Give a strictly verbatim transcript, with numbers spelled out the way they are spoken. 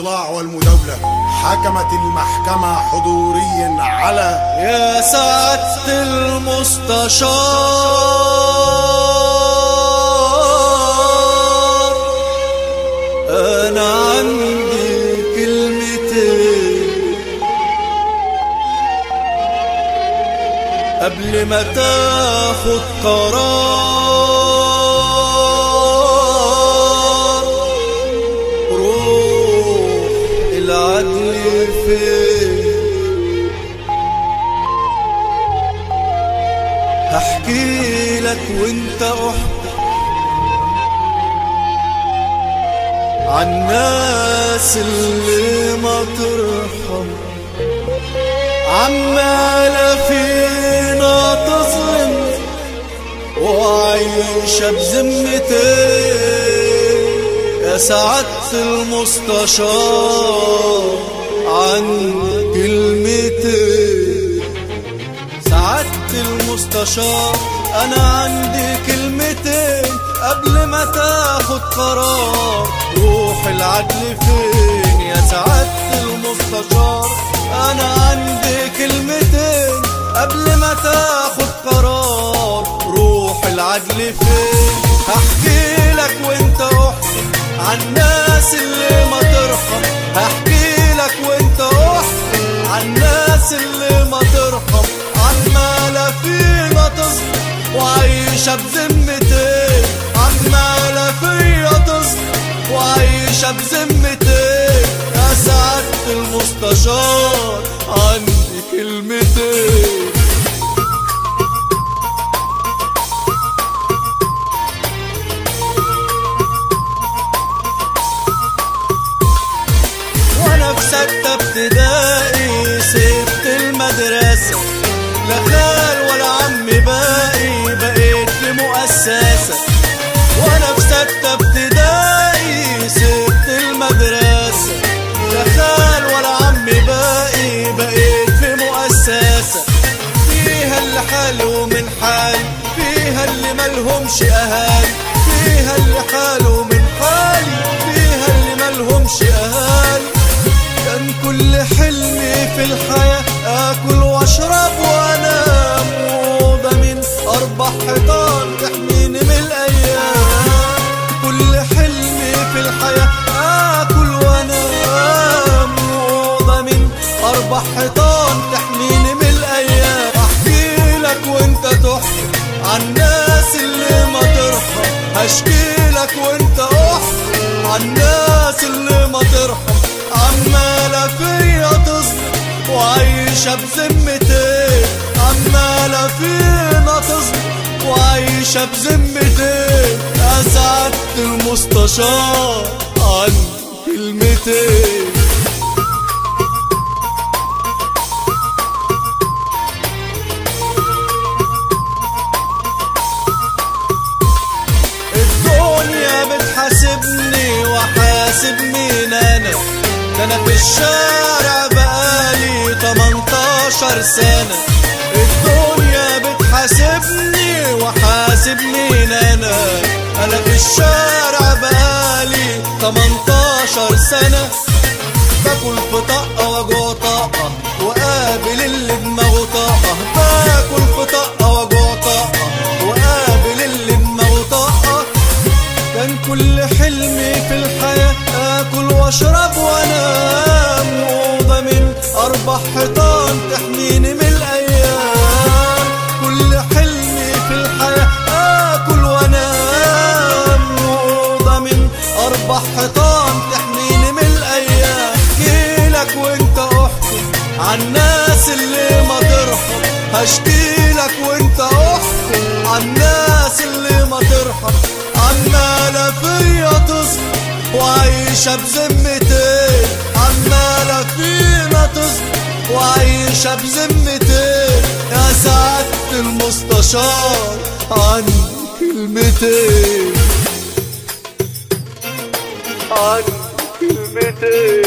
الاطلاع والمداولة. حكمت المحكمة حضوريا على يا سعادة المستشار، أنا عندي كلمتين قبل ما تاخد قرار. روح العدل فين؟ هحكي لك وانت احكي عن الناس اللي ما ترحم، عمالة فينا تظلم وعايشة بذمتين. يا سعادة المستشار عن كلمتين. سعادة المستشار أنا عندي كلمتين قبل ما تاخد قرار. روح العدل فين؟ يا سعادة المستشار أنا عندي كلمتين قبل ما تاخد قرار. روح العدل فين؟ هحكي لك وانت احكي عن الناس اللي ما ترحم. هحكي لك وانت احكي عن الناس اللي ما ترحم، عمالة فينا تظلم وعايشة بذمتين. عمالة فينا تظلم وعايشة بذمتين. يا سعادة المستشار عندي كلمتين. وانا في ستة ابتدائي سبت المدرسة، لا خال ولا عم باقي، بقيت في مؤسسة. وانا في ستة ابتدائي سبت المدرسة، لا خال ولا عم باقي، بقيت في مؤسسة. فيها اللي حاله من حالي، فيها اللي ملهمش اهالي، فيها اللي حاله من حالي، فيها اللي ملهمش اهالي. كان كل حلمي في الحياة اكل واشرب وانام، وضمن اربع حيطان تحميني من الايام. كل حلمي في الحياة اكل وانام، وضمن اربع حيطان تحميني من الايام. احكي لك وانت تحكي عن الناس اللي ما ترحم. هشكي لك وانت احكي عن الناس اللي ما ترحم، عمالة فيا تظلم وعايشة بذمتين. عمالة فينا تظلم وعايشة بذمتين. يا سعادة المستشار عندي كلمتين. الدنيا بتحاسبني وحاسب مين انا؟ ده انا في الشارع بقالي تمنتاشر سنة. الدنيا بتحاسبني وحاسب مين انا؟ انا في الشارع بقالي تمنتاشر سنة. باكل في طقة واجوع طقة وقابل اللي دماغه طاقة. باكل في طقة واجوع طقة وقابل اللي دماغه طاقة. كان كل حلمي في الحياة اكل واشرب وانام، وضمن اربع حيطان تحميني من الايام. كل حلمي في الحياة اكل وانام، وضمن اربع حيطان تحميني من الايام. احكي لك وانت احكي عن الناس اللي ما ترحم. هشكي لك وانت احكي عن الناس اللي ما ترحم، عمالة فيا تظلم وعايشة بذمتين. عمالة فينا تظلم وعايشة بذمتين. يا سعادة المستشار عندي كلمتين. عندي كلمتين.